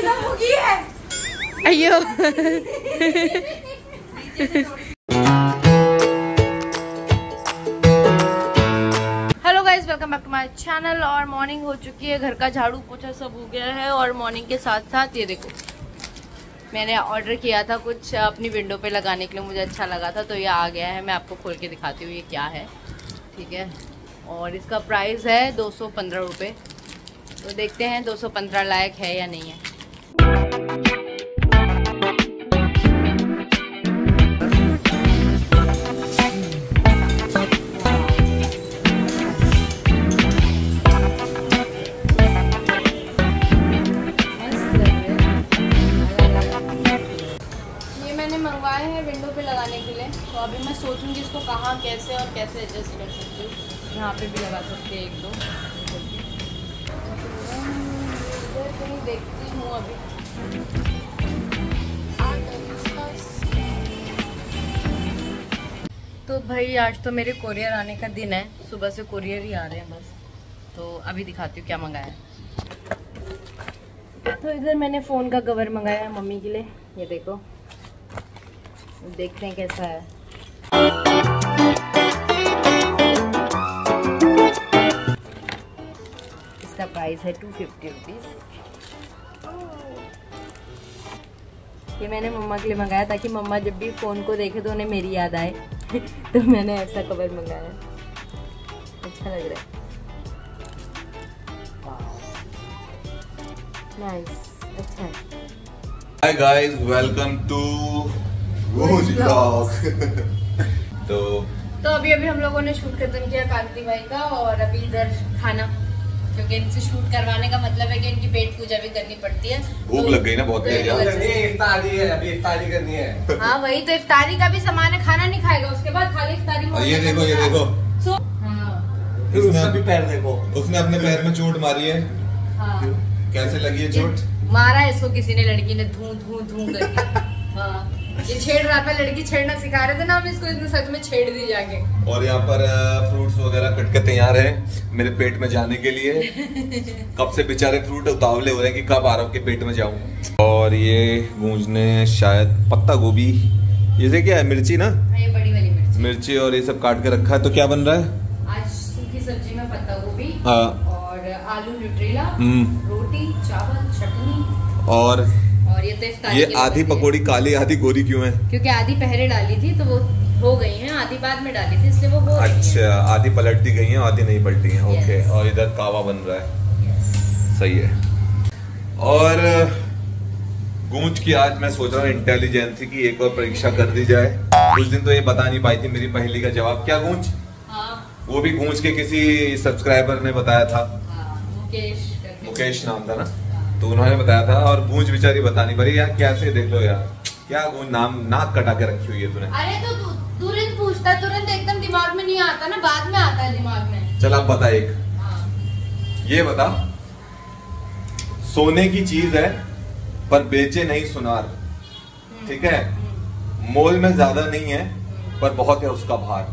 अयो hello guys, welcome back to my channel. और morning हो चुकी है, घर का झाड़ू पोछा सब हो गया है। और मॉर्निंग के साथ साथ ये देखो, मैंने ऑर्डर किया था कुछ अपनी विंडो पे लगाने के लिए, मुझे अच्छा लगा था तो ये आ गया है। मैं आपको खोल के दिखाती हूँ ये क्या है, ठीक है। और इसका प्राइस है 215 रुपये। तो देखते हैं 215 लायक है या नहीं है। मंगवाए हैं विंडो पे लगाने के लिए, तो अभी मैं सोचूंगी इसको कहाँ कैसे और कैसे एडजस्ट कर सकती हूँ। यहाँ पे भी लगा सकते हैं एक दो, कहीं देखती हूँ अभी। तो भाई आज तो मेरे कोरियर आने का दिन है, सुबह से कोरियर ही आ रहे हैं बस। तो अभी दिखाती हूँ क्या मंगाया है। तो इधर मैंने फ़ोन का कवर मंगाया है मम्मी के लिए, ये देखो, देखते हैं कैसा है। इसका प्राइस है 250 रुपीज़। ये मैंने मम्मा के लिए मंगाया ताकि मम्मा जब भी फ़ोन को देखे तो उन्हें मेरी याद आए। तो मैंने ऐसा कवर मंगाया, अच्छा लग रहा है, नाइस, अच्छा है। Hi guys, welcome to Rose vlog. तो अभी हम लोगों ने शूट खत्म किया कांति भाई का, और अभी इधर खाना, क्योंकि इनसे शूट करवाने का मतलब है कि इनकी पेट पूजा भी करनी पड़ती है। भूख लग गई ना बहुत तेज यार। इफ्तारी है, अभी इफ्तारी करनी है। हाँ वही तो, इफ्तारी का भी सामान है, खाना नहीं खाएगा उसके बाद, खाली इफ्तारी में। ये देखो, ये देखो, फिर उसका भी पैर देखो, उसने अपने पैर में चोट मारी है। हाँ। कैसे लगी है चोट? मारा है इसको किसी ने, लड़की ने धू धू धू करके। हाँ, ये छेड़ रहा था, लड़की छेड़ना सिखा रहे थे ना हम इसको, इसने सच में छेड़ दी जाके। और यहाँ पर फ्रूट्स वगैरह कट के तैयार है मेरे पेट में जाने के लिए। कब से बेचारे फ्रूट उतावले हो रहे हैं कि कब आ रहा के पेट में जाऊं। और ये गूंज ने शायद पत्ता गोभी, ये क्या है, मिर्ची ना, ये बड़ी वाली मिर्ची और ये सब काट के रखा है। तो क्या बन रहा है आज? सूखी सब्जी में पत्ता गोभी, हाँ, और आलू न्यूट्रेला, रोटी, चावल, चटनी। और ये तो इफ्तारी। ये आधी पकौड़ी काली आधी गोरी क्यों है? क्योंकि आधी पहले डाली थी तो वो हो गई हैं, आधी बाद में डाली थी इसलिए वो हो गई हैं। अच्छा, आधी पलट दी गई हैं, आधी नहीं पलटी हैं। ओके। और इधर कावा बन रहा है। सही है। और गूंज की आज मैं सोच रहा हूँ इंटेलिजेंसी की एक और परीक्षा कर दी जाए। उस दिन तो ये बता नहीं पाई थी मेरी पहेली का जवाब। क्या गूंज? हाँ। वो भी गूंज के किसी सब्सक्राइबर ने बताया था, मुकेश नाम था ना, तो उन्होंने बताया था। और गूंज बेचारी बता नहीं पारी यार, कैसे देख लो यार, क्या गूंज नाम नाक कटा के रखी हुई है तूने। अरे तो तुरंत पूछता, तुरंत एकदम दिमाग में नहीं आता ना, बाद में आता है दिमाग में। चल अब बता एक। ये बता, सोने की चीज है पर बेचे नहीं सुनार, ठीक है, मोल में ज्यादा नहीं है पर बहुत है उसका भार।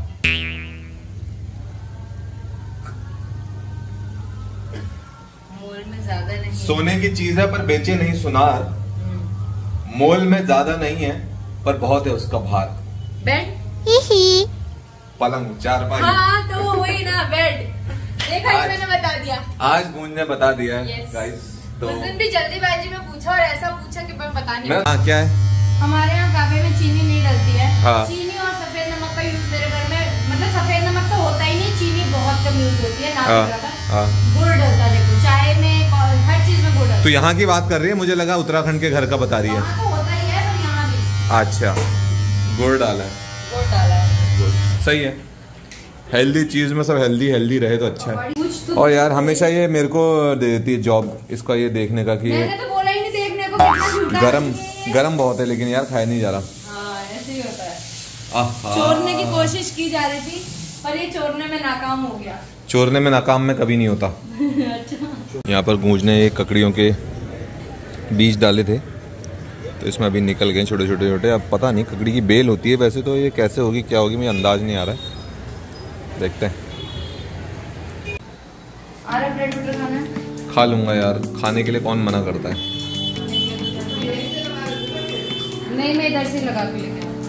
सोने की चीज है पर बेचे नहीं सुनार, मोल में ज्यादा नहीं है पर बहुत है उसका भार। बेड, पलंग, चारपाई। हाँ तो वही ना, बेड। देखा, मैंने बता दिया। आज गूंज ने बता दिया है गाइस। तो उस दिन भी जल्दीबाजी में पूछा और ऐसा पूछा कि मैं बता नहीं। क्या है? हमारे यहाँ काफे में चीनी नहीं डलती है। हाँ। चीनी और सफेद नमक का यूज मेरे घर में, मतलब सफेद नमक तो होता ही नहीं, चीनी बहुत कम यूज होती है ना। गुड़ डलता है, देखो चाय में, हर चीज में गुड़ डलता। तो यहाँ की बात कर रही है, मुझे लगा उत्तराखंड के घर का बता रही है। तो होता ही है, पर यहाँ भी। अच्छा, गुड़ डाला है। गुड़ डाला है। सही है, हेल्दी चीज में सब हेल्दी रहे तो अच्छा है। और यार हमेशा ये मेरे को दे देती है जॉब इसका, ये देखने का कि मैंने तो बोला ही नहीं देखने को, कितना झूठा है। गरम बहुत है, लेकिन यार खाया नहीं जा रहा। हाँ, ऐसे ही होता है। चोरने की कोशिश की जा रही थी पर ये चोरने में नाकाम हो गया। चोरने में नाकाम में कभी नहीं होता। अच्छा। यहाँ पर गूंज ने एक ककड़ियों के बीज डाले थे, तो इसमें अभी निकल गए छोटे छोटे। अब पता नहीं, ककड़ी की बेल होती है वैसे तो, ये कैसे होगी क्या होगी मुझे अंदाज नहीं आ रहा है, देखते हैं। ब्रेड बटर खाना है? खा लूंगा यार, खाने के लिए कौन मना करता है। नहीं, मैं इधर से लगा के लेके आऊँ।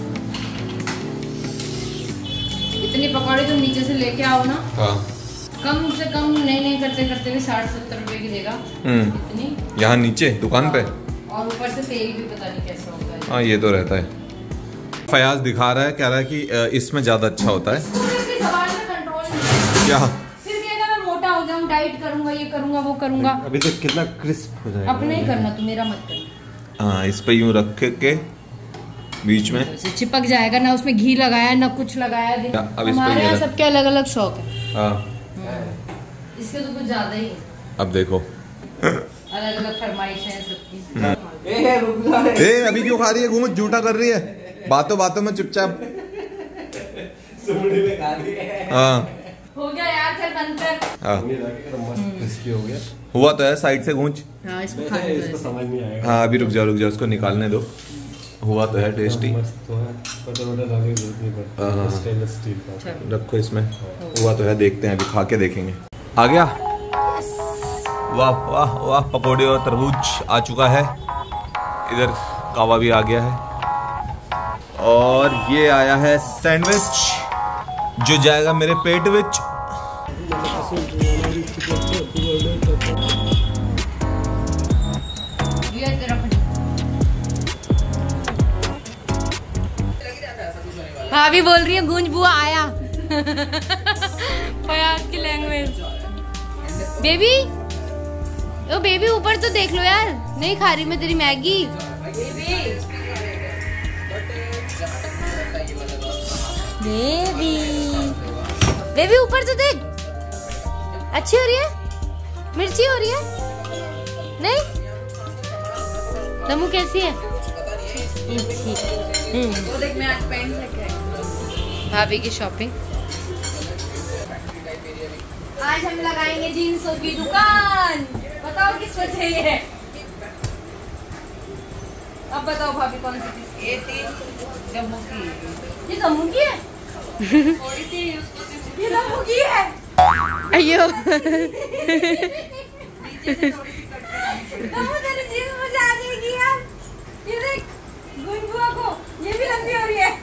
इतनी पकौड़े तुम नीचे से लेके आओ ना, हाँ, कम से कम नहीं करते करते भी 60-70 रुपए की देगा। इतनी यहाँ नीचे दुकान पे, और ऊपर से तेल भी पता नहीं कैसा होता है। हाँ ये तो रहता है। फयाज दिखा रहा है, कह रहा है कि इसमें ज्यादा अच्छा होता है। क्या फिर कहेगा मैं मोटा हो गया हूँ, डाइट करूंगा, ये करूंगा, वो करूंगा। अभी तो कितना क्रिस्प हो जाएगा। अपने ही करना, तू मेरा मत करना। हाँ, इस पे यूं रख के बीच में उसे चिपक जाएगा ना, उसमें घी लगाया ना कुछ लगाया। अब इस पे हमारे ये यहाँ रख- सबके अलग अलग शौक है। हाँ, इसके तो कुछ ज्यादा ही है, अब देखो। अलग अलग फरमाइश है सबकी। रुक जा रे। ए, अभी क्यों खा रही है? घूम झूठा कर रही है, बातों बातों में चुपचाप। सुमड़ी में खा रही है। हाँ हो गया यार, चल बंद कर। हाँ, मस्त क्रिस्पी हो गया। हुआ तो है, साइड से गूंज। हाँ, इसको खाने दो इसको ऐसे। समझ नहीं आएगा। हाँ, अभी रुक जा उसको निकालने दो। हुआ तो है टेस्टी। मस्त तो है, कटोरा डालने की जरूरत नहीं पड़ती। हाँ। स्टेनलेस स्टील का। चलो। रखो इसमें। हुआ तो है, देखते हैं, अभी खा के देखेंगे। आ गया। वाह वाह वाह, पकौड़े और तरबूज आ चुका है। इधर कावा भी आ गया है, और ये आया है सैंडविच, जो जाएगा मेरे पेट विच। ये तेरा फट- भाभी बोल रही है गूंज बुआ आया। फयाज की लैंग्वेज। बेबी, ओ बेबी ऊपर तो देख लो यार, नहीं खा रही मैं तेरी मैगी। बेबी बेबी ऊपर तो देख, अच्छी हो रही है, मिर्ची हो रही है नहीं? तमू कैसी है? भाभी की शॉपिंग। आज हम लगाएंगे जींसों की दुकान। बताओ किसको चाहिए? अब बताओ भाभी कौन सी? ये 3 जम्मू की। ये जम्मू की है? थोड़ी सी ये जम्मू की है। अयो तेरी जींस मुझे आ जाएगी यार। ये देख गुनगुआ को, ये भी लंबी हो रही है।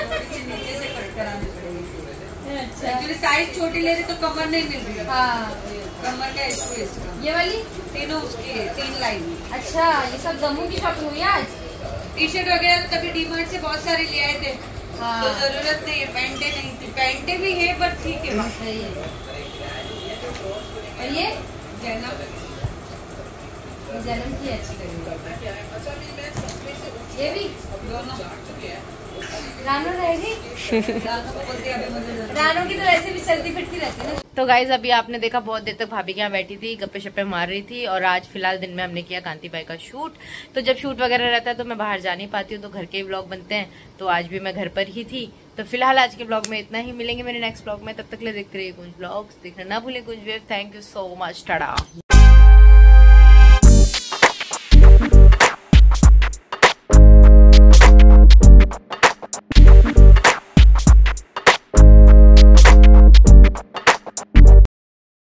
अच्छा, एक्चुअली साइज छोटी ले रही तो कमर नहीं मिल रही है। हाँ, कमर का इसका ये वाली। तीनों उसकी है, 3 लाइन। अच्छा, ये सब जम्मू की शॉपिंग हुई आज। टी शर्ट वगैरह तभी डीमार्ट से बहुत सारे ले आए थे। हाँ। तो जरूरत नहीं है, पैंटे नहीं थी। पैंटे भी है पर ठीक है। सही है। और ये जैनब जन्म की अच्छी लगेगी। ये भी दोनों रानो रहेगी। रानू को बोलते हैं, अभी मुझे जरूरत रानो की तो वैसे भी चलती फिरती रहती है ना। तो गाइज अभी आपने देखा, बहुत देर तक भाभी के यहाँ बैठी थी, गप्पे शप्पे मार रही थी। और आज फिलहाल दिन में हमने किया कांति बाई का शूट। तो जब शूट वगैरह रहता है तो मैं बाहर जा नहीं पाती हूँ, तो घर के ही व्लॉग बनते हैं। तो आज भी मैं घर पर ही थी। तो फिलहाल आज के व्लॉग में इतना ही, मिलेंगे मेरे नेक्स्ट व्लॉग में। तब तक ले देखते रहिए कुंज व्लॉग्स, देखना ना भूलें Kunj wave. Thank you so much, Tata.